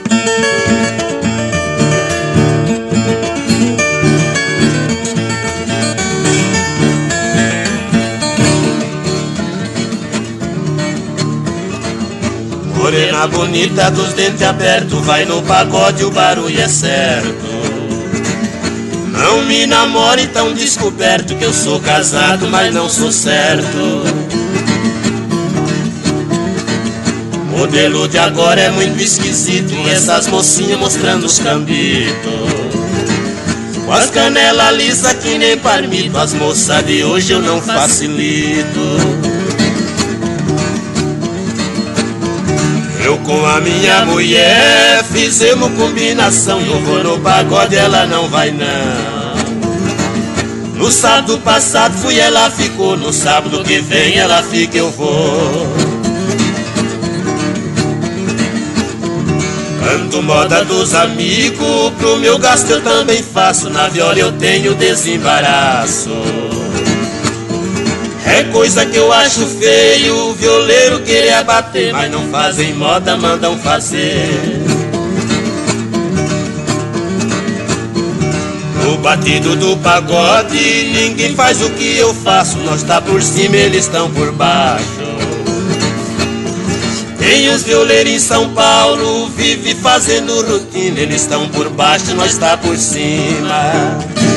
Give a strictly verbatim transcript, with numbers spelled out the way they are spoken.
Morena bonita dos dentes abertos, vai no pagode, o barulho é certo. Não me namore tão descoberto, que eu sou casado, mas não sou certo. Modelo de agora é muito esquisito, e essas mocinhas mostrando os cambitos, com as canelas lisas que nem parmito. As moças de hoje eu não facilito. Eu com a minha mulher fizemos combinação, eu vou no pagode, ela não vai não. No sábado passado fui, ela ficou, no sábado que vem ela fica, eu vou. Canto moda dos amigos, pro meu gasto eu também faço, na viola eu tenho desembaraço. É coisa que eu acho feio, o violeiro querer bater, mas não fazem moda, mandam fazer. No batido do pagode, ninguém faz o que eu faço. Nós tá por cima, eles estão por baixo. Tem os violeiros em São Paulo, vive fazendo rotina. Eles estão por baixo, nós tá por cima.